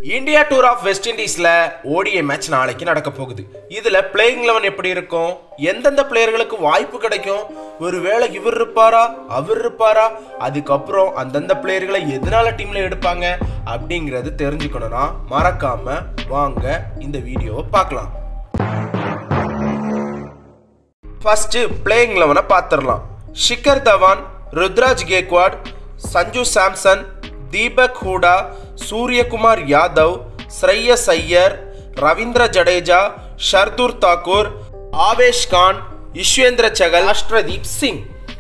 India tour of West இண்டீஸ்ல ODI match நாளைக்கு நடக்க போகுது. இதுல பிளேயிங் 11 எப்படி இருக்கும், எந்தெந்த பிளேயர்களுக்கு வாய்ப்பு கிடைக்கும், ஒருவேளை இவர் இருப்பாரா அவர் இருப்பாரா, அதுக்கப்புறம் அந்தந்த பிளேயர்களை எதனால டீம்ல எடுப்பாங்க அப்படிங்கறது தெரிஞ்சுக்கணும்னா மறக்காம வாங்க இந்த வீடியோவை பார்க்கலாம். ஃபர்ஸ்ட் பிளேயிங் 11 பார்த்துடலாம். ஷிகர் தவான், ருத்ராஜ் கேக்வாட், சஞ்சு சாம்சன், தீபக் ஹூடா, சூரியகுமார் யாதவ், ஸ்ரேயஸ் ஐயர், ரவீந்திர ஜடேஜா, ஷர்துல் தாக்கூர், ஆவேஷ் கான், யுஸ்வேந்திர சகல், அஷ்ரதீப் சிங்.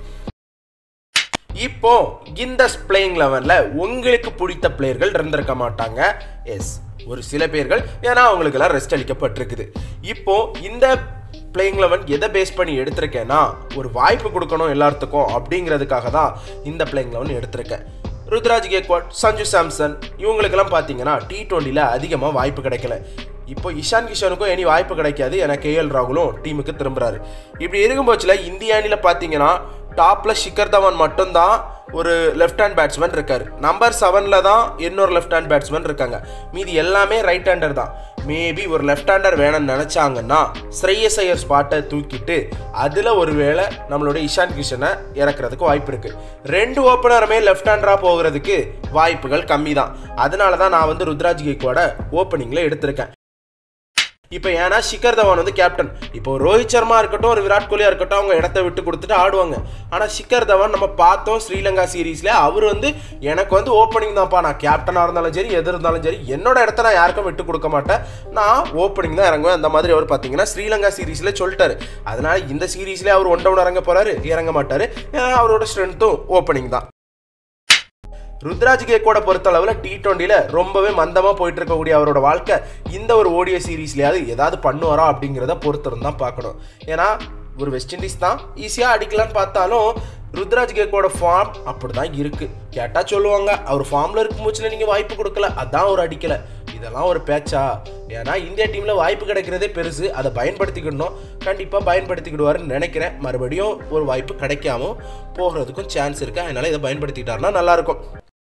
இப்போ இந்த பிளேயிங் 11ல உங்களுக்கு பிடித்த பிளேயர்கள் இருந்திருக்க மாட்டாங்க. எஸ், ஒரு சில பேர்கள், ஏன்னா அவங்களுக்கு எல்லாம் ரெஸ்ட் அளிக்கப்பட்டிருக்குது. இப்போ இந்த பிளேயிங் 11 எதை பேஸ் பண்ணி எடுத்திருக்கேன்னா, ஒரு வாய்ப்பு கொடுக்கணும் எல்லாத்துக்கும் அப்படிங்கிறதுக்காக தான் இந்த பிளேயிங் 11 எடுத்திருக்கேன். ருத்ராஜ் கேக்வாட், சஞ்சு சாம்சன் இவங்களுக்கெல்லாம் பார்த்தீங்கன்னா T20ல அதிகமாக வாய்ப்பு கிடைக்கல. இப்போ இஷான் கிஷனுக்கும் இனி வாய்ப்பு கிடைக்காது, ஏன்னா KL ராகுலும் டீமுக்கு திரும்புறாரு. இப்படி இருக்கும்போதுல இந்திய அணியில் பார்த்தீங்கன்னா டாப்ல ஷிகர் தவான் மட்டும்தான் ஒரு லெஃப்ட் ஹேண்ட் பேட்ஸ்மேன் இருக்காரு. நம்பர் 7ல தான் இன்னொரு லெஃப்ட் ஹேண்ட் பேட்ஸ்மேன் இருக்காங்க. மீதி எல்லாமே ரைட் ஹேண்டர் தான். மேபி ஒரு லெஃப்ட் ஹேண்டர் வேணும்னு நினைச்சாங்கன்னா ஸ்ரேயஸ் ஐயர் ஸ்பாட்டை தூக்கிட்டு அதில் ஒருவேளை நம்மளோட இஷான் கிஷனை இறக்குறதுக்கு வாய்ப்பு இருக்கு. ரெண்டு ஓப்பனருமே லெஃப்ட் ஹேண்டரா போகிறதுக்கு வாய்ப்புகள் கம்மி தான். அதனால தான் நான் ருத்ராஜ் கேக்வாட ஓப்பனிங்ல எடுத்திருக்கேன். இப்போ ஏன்னா ஷிகர் தவான் கேப்டன். இப்போ ரோஹித் சர்மா இருக்கட்டும், ஒரு விராட் கோலியா இருக்கட்டும், அவங்க இடத்த விட்டு கொடுத்துட்டு ஆடுவாங்க. ஆனால் ஷிகர் தவான் நம்ம பார்த்தோம் ஸ்ரீலங்கா சீரீஸ்ல, அவர் எனக்கு ஓப்பனிங் தான்ப்பா, நான் கேப்டனாக இருந்தாலும் சரி எது இருந்தாலும் சரி என்னோட இடத்த நான் யாருக்கும் விட்டு கொடுக்க மாட்டேன், நான் ஓப்பனிங் தான் இறங்குவேன். அந்த மாதிரி அவர் பார்த்தீங்கன்னா ஸ்ரீலங்கா சீரீஸ்ல சொல்லிட்டாரு. அதனால இந்த சீரீஸ்ல அவர் ஒன் டவுன் இறங்க போறாரு, இறங்க மாட்டாரு. ஏன்னா அவரோட ஸ்ட்ரென்த்தும் ஓப்பனிங் தான். ருத்ராஜ் கேக்வாட பொறுத்த அளவில் T20ல ரொம்பவே மந்தமாக போயிட்டு இருக்கக்கூடிய அவரோட வாழ்க்கை இந்த ஒரு ஓடிஐ சீரீஸ்லையாவது ஏதாவது பண்ணுவாரா அப்படிங்கிறத பொறுத்திருந்து தான் பார்க்கணும். ஏன்னா ஒரு வெஸ்ட் இண்டீஸ் தான் ஈஸியாக அடிக்கலான்னு பார்த்தாலும் ருத்ராஜ் கேக்வாட ஃபார்ம் அப்படிதான் இருக்கு. கேட்டால் சொல்லுவாங்க அவர் ஃபார்மில் இருக்கும் போச்சுல நீங்கள் வாய்ப்பு கொடுக்கல, அதான் அவர் அடிக்கலை. இதெல்லாம் ஒரு பேச்சா? ஏன்னா இந்தியா டீமில் வாய்ப்பு கிடைக்கிறதே பெருசு, அதை பயன்படுத்திக்கிடணும். கண்டிப்பாக பயன்படுத்திக்கிடுவாருன்னு நினைக்கிறேன். மறுபடியும் ஒரு வாய்ப்பு கிடைக்காம போகிறதுக்கும் சான்ஸ் இருக்கு. அதனால இதை பயன்படுத்திக்கிட்டாருன்னா நல்லாயிருக்கும்.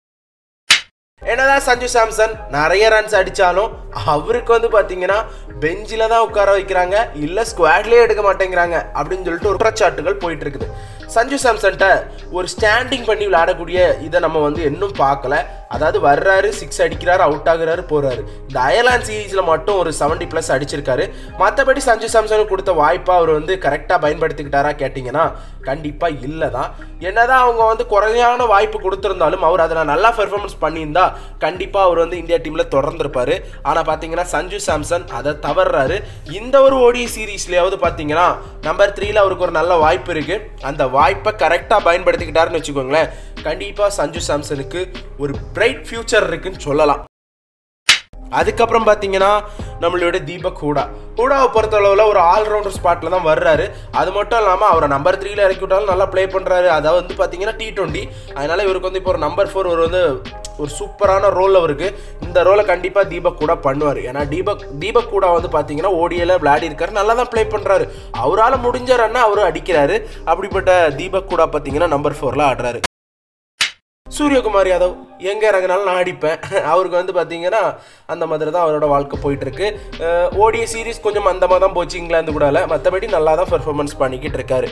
என்னதான் சஞ்சு சாம்சன் நிறைய ரன்ஸ் அடிச்சாலும் அவருக்கு பார்த்தீங்கன்னா பெஞ்சில தான் உட்கார வைக்கிறாங்க, இல்ல ஸ்குவாட்லயே எடுக்க மாட்டேங்கிறாங்க அப்படின்னு சொல்லிட்டு ஒரு குற்றச்சாட்டுகள் போயிட்டு இருக்குது. சஞ்சு சாம்சன்ட்ட ஒரு ஸ்டாண்டிங் பண்ணி விளையாடக்கூடிய இதை நம்ம இன்னும் பார்க்கல. அதாவது வர்றாரு, 6 அடிக்கிறாரு, அவுட் ஆகுறாரு, போறாரு. இந்த அயர்லாந்து சீரீஸ்ல மட்டும் ஒரு 70+ அடிச்சிருக்காரு. மற்றபடி சஞ்சு சாம்சனுக்கு கொடுத்த வாய்ப்பா அவர் கரெக்டா பயன்படுத்திக்கிட்டாரா கேட்டீங்கன்னா கண்டிப்பா இல்லதான். என்னதான் அவங்க குறையான வாய்ப்பு கொடுத்திருந்தாலும் அவர் அதில் நல்லா பெர்ஃபார்மன்ஸ் பண்ணியிருந்தா கண்டிப்பா அவர் இந்தியா டீம்ல தொடர்ந்து இருப்பாரு. ஆனா பாத்தீங்கன்னா சஞ்சு சாம்சன் அதை தவறாரு. இந்த ஒரு ஓடிஐ சீரீஸ்லயாவது பாத்தீங்கன்னா நம்பர் 3ல அவருக்கு ஒரு நல்ல வாய்ப்பு இருக்கு. அந்த வாய்ப்பை கரெக்டா பயன்படுத்திக்கிட்டாருன்னு வச்சுக்கோங்களேன், கண்டிப்பா சஞ்சு சாம்சனுக்கு ஒரு பிரைட் ஃபியூச்சர் இருக்குன்னு சொல்லலாம். அதுக்கப்புறம் பார்த்தீங்கன்னா நம்மளோட தீபக் ஹூடாவை பொறுத்தளவில் ஒரு ஆல்ரவுண்டர் ஸ்பாட்டில் தான் வர்றாரு. அது மட்டும் இல்லாமல் அவரை நம்பர் 3ல இறக்கி விட்டாலும் நல்லா ப்ளே பண்ணுறாரு. அதாவது பார்த்தீங்கன்னா T20, அதனால இவருக்கு இப்போ ஒரு நம்பர் 4 ஒரு சூப்பரான ரோல் அவருக்கு. இந்த ரோலை கண்டிப்பாக தீபக் ஹூடா பண்ணுவார். ஏன்னா தீபக் ஹூடா பார்த்தீங்கன்னா ஓடிஐல விளையாடி இருக்காரு, நல்லா தான் ப்ளே பண்ணுறாரு. அவரால் முடிஞ்ச ரன்னா அவரும் அடிக்கிறாரு. அப்படிப்பட்ட தீபக் ஹூடா பார்த்தீங்கன்னா நம்பர் 4ல ஆடுறாரு. சூரியகுமார் யாதவ் எங்கே இறங்கினாலும் நான் அடிப்பேன். அவருக்கு பார்த்தீங்கன்னா அந்த மாதிரி தான் அவரோட வாழ்க்கை போயிட்டு இருக்கு. ஓடிஐ சீரீஸ் கொஞ்சம் மந்தமாக தான் போச்சு இங்கிலாந்து கூட, மற்றபடி நல்லா தான் பெர்ஃபார்மன்ஸ் பண்ணிக்கிட்டு இருக்காரு.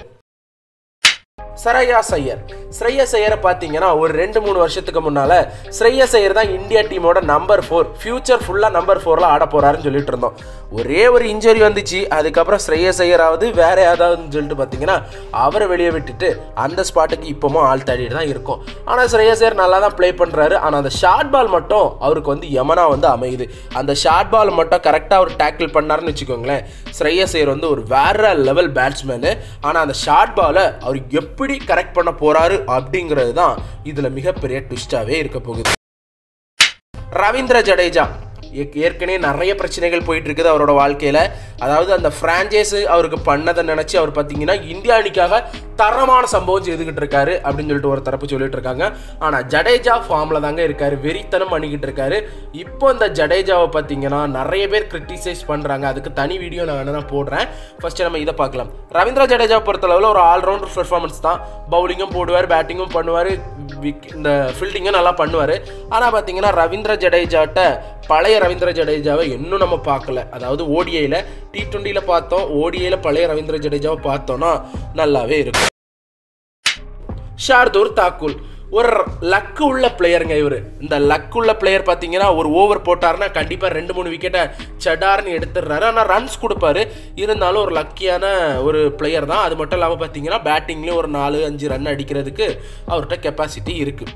ஸ்ரேயஸ் ஐயரை பார்த்தீங்கன்னா ஒரு 2-3 வருஷத்துக்கு முன்னால ஸ்ரேயஸ் ஐயர் தான் இந்தியா டீமோட நம்பர் 4, ஃபியூச்சர் ஃபுல்லாக நம்பர் 4ல ஆட போறாருன்னு சொல்லிட்டு இருந்தோம். ஒரே ஒரு இன்ஜுரி வந்துச்சு. அதுக்கப்புறம் ஸ்ரேயஸ் ஐயராவது வேற ஏதாவதுன்னு சொல்லிட்டு பார்த்தீங்கன்னா அவரை வெளியே விட்டுட்டு அந்த ஸ்பாட்டுக்கு இப்போவும் ஆள் தேடிட்டு தான் இருக்கும். ஆனால் ஸ்ரேயஸ் ஐயர் நல்லா தான் ப்ளே பண்ணுறாரு. ஆனால் அந்த ஷார்ட் பால் மட்டும் அவருக்கு யமனா அமையுது. அந்த ஷார்ட் பால் மட்டும் கரெக்டாக அவர் டேக்கிள் பண்ணாருன்னு வச்சுக்கோங்களேன், ஸ்ரேயஸ் ஐயர் ஒரு வேற லெவல் பேட்ஸ்மேனு. ஆனால் அந்த ஷார்ட் பாலை அவர் எப்படி கரெக்ட் பண்ண போறாரு அப்படிங்கிறது தான் இதுல மிகப்பெரிய ட்விஸ்டாவே இருக்க போகுது. ரவீந்திர ஜடேஜா ஏற்கனவே நிறைய பிரச்சனைகள் போயிட்டு இருக்குது அவரோட வாழ்க்கையில. அதாவது அந்த பிரான்ச்சைஸ் அவருக்கு பண்ணதை நினைச்சு அவர் பார்த்தீங்கன்னா இந்தியா அணிக்காக தரமான சம்பவம் செய்துகிட்டு இருக்காரு அப்படின்னு சொல்லிட்டு ஒரு தரப்பு சொல்லிட்டு இருக்காங்க. ஆனா ஜடேஜா ஃபார்ம்ல தாங்க இருக்காரு, வெறித்தனம் பண்ணிக்கிட்டு இருக்காரு. இப்போ இந்த ஜடேஜாவை பார்த்தீங்கன்னா நிறைய பேர் கிரிட்டிசைஸ் பண்றாங்க. அதுக்கு தனி வீடியோ நான் வேணா போடுறேன். ஃபர்ஸ்ட் நம்ம இதை பார்க்கலாம். ரவீந்திர ஜடேஜா பொறுத்தளவில் ஒரு ஆல்ரவுண்டர் பெர்ஃபார்மன்ஸ் தான். பவுலிங்கும் போடுவார், பேட்டிங்கும் பண்ணுவார், இந்த ஃபீல்டிங்கும் நல்லா பண்ணுவார். ஆனால் பார்த்தீங்கன்னா ரவீந்திர ஜடேஜாட்ட பழைய ரவீந்திர ஜடேஜாவை இன்னும் நம்ம பார்க்கல. அதாவது ஓடிஐயில் T20ல பார்த்தோம், ஓடிஐயில் பழைய ரவீந்திர ஜடேஜாவை பார்த்தோன்னா நல்லாவே இருக்கும். ஷார்தூல் தாக்கூர் ஒரு லக்கு உள்ள பிளேயருங்க. இவர் இந்த லக்கு உள்ள பிளேயர் பார்த்தீங்கன்னா ஒரு ஓவர் போட்டாருன்னா கண்டிப்பாக 2-3 விக்கெட்டை சடார்னு எடுத்துடுறாரு. ஆனால் ரன்ஸ் கொடுப்பாரு. இருந்தாலும் ஒரு லக்கியான ஒரு பிளேயர் தான். அது மட்டும் இல்லாமல் பார்த்தீங்கன்னா பேட்டிங்லேயும் ஒரு 4-5 ரன் அடிக்கிறதுக்கு அவர்கிட்ட கெப்பாசிட்டி இருக்குது.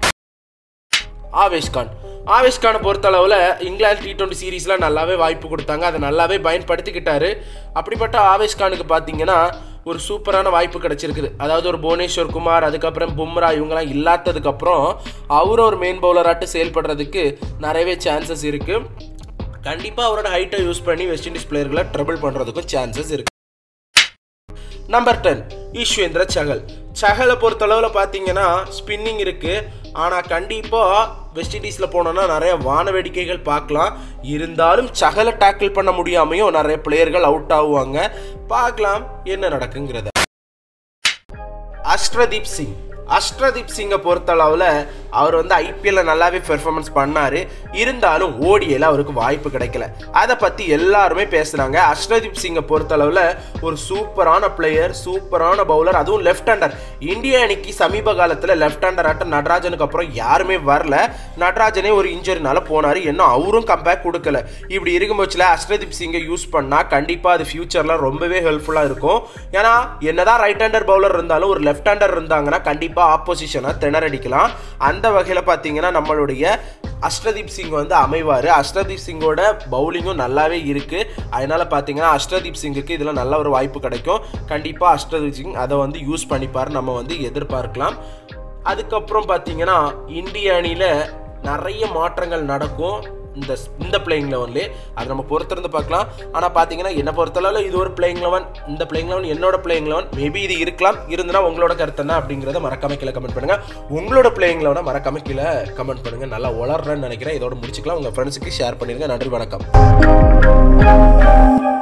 ஆவேஷ் கானை பொறுத்தளவில் இங்கிலாந்து T20 சீரீஸில் நல்லாவே வாய்ப்பு கொடுத்தாங்க. அதை நல்லாவே பயன்படுத்திக்கிட்டாரு. அப்படிப்பட்ட ஆவேஷ் கானுக்கு பார்த்தீங்கன்னா ஒரு சூப்பரான வாய்ப்பு கிடச்சிருக்குது. அதாவது ஒரு புவனேஸ்வர் குமார், அதுக்கப்புறம் பும்ரா இவங்கெல்லாம் இல்லாததுக்கப்புறம் அவரும் ஒரு மெயின் பவுலராட்டு செயல்படுறதுக்கு நிறையவே சான்சஸ் இருக்குது. கண்டிப்பாக அவரோட ஹைட்டை யூஸ் பண்ணி வெஸ்ட் இண்டீஸ் பிளேயர்களை ட்ரபிள் பண்ணுறதுக்கும் சான்சஸ் இருக்குது. நம்பர் 10 ஈஸ்வேந்திர சஹலை பொறுத்தளவில் பார்த்தீங்கன்னா ஸ்பின்னிங் இருக்குது. ஆனால் கண்டிப்பாக வெஸ்ட் இண்டீஸில் போனோன்னா நிறைய வான வேடிக்கைகள் பார்க்கலாம். இருந்தாலும் சஹலை டேக்கிள் பண்ண முடியாமையும் நிறைய பிளேயர்கள் அவுட் ஆகுவாங்க. பார்க்கலாம் என்ன நடக்குங்கிறத. அஷ்ரதீப் சிங்கை பொறுத்தளவில் அவர் வந்து ஐபிஎல்ல நல்லாவே பெர்ஃபார்மன்ஸ் பண்ணார். இருந்தாலும் ஓடிஐயில் அவருக்கு வாய்ப்பு கிடைக்கல. அதை பற்றி எல்லாருமே பேசுகிறாங்க. அஷ்ரதீப் சிங்கை பொறுத்தளவில் ஒரு சூப்பரான பிளேயர், சூப்பரான பவுலர், அதுவும் லெஃப்ட் ஹேண்டர். இந்திய அணிக்கு சமீப காலத்தில் லெஃப்ட் ஹேண்டர் ஆட்டம் நடராஜனுக்கு அப்புறம் யாருமே வரல. நடராஜனே ஒரு இன்ஜுரினால போனார். இன்னும் அவரும் கம்பேக் கொடுக்கல. இப்படி இருக்கும்போதுல அஷ்ரதீப் சிங்கை யூஸ் பண்ணால் கண்டிப்பாக அது ஃபியூச்சரில் ரொம்பவே ஹெல்ப்ஃபுல்லாக இருக்கும். ஏன்னா என்னதான் ரைட் ஹேண்டர் பவுலர் இருந்தாலும் ஒரு லெஃப்ட் ஹேண்டர் இருந்தாங்கன்னா கண்டிப்பாக ஆப்போசிஷனை திணறடிக்கலாம். அந்த வகையில் பார்த்தீங்கன்னா நம்மளுடைய அஷ்ரதீப் சிங் வந்து அமைவார். அஷ்ரதீப் சிங்கோட பவுலிங்கும் நல்லாவே இருக்குது. அதனால் பார்த்தீங்கன்னா அஷ்ரதீப் சிங்குக்கு இதில் நல்ல ஒரு வாய்ப்பு கிடைக்கும். கண்டிப்பாக அஷ்ரதீப் சிங் அதை வந்து யூஸ் பண்ணிப்பார், நம்ம வந்து எதிர்பார்க்கலாம். அதுக்கப்புறம் பார்த்தீங்கன்னா இந்திய அணியில் நிறைய மாற்றங்கள் நடக்கும் இந்த பிளேயிங் லெவன்லேயே. அதை நம்ம பொறுத்திருந்து பார்க்கலாம். ஆனால் பார்த்தீங்கன்னா என்னை பொறுத்தளவில் இது ஒரு பிளேயிங் லெவன். இந்த பிளேயிங் லெவன் என்னோட பிளேயிங் லெவன். மேபி இது இருக்கலாம். இருந்துன்னா உங்களோட கருத்து என்ன அப்படிங்கிறத மறக்காம கீழே கமெண்ட் பண்ணுங்கள். உங்களோட பிளேயிங் லெவனை மறக்காம கீழே கமெண்ட் பண்ணுங்கள். நல்லா வளர்றேன்னு நினைக்கிறேன். இதோட முடிச்சுக்கலாம். உங்கள் ஃப்ரெண்ட்ஸுக்கு ஷேர் பண்ணிடுங்க. நன்றி, வணக்கம்.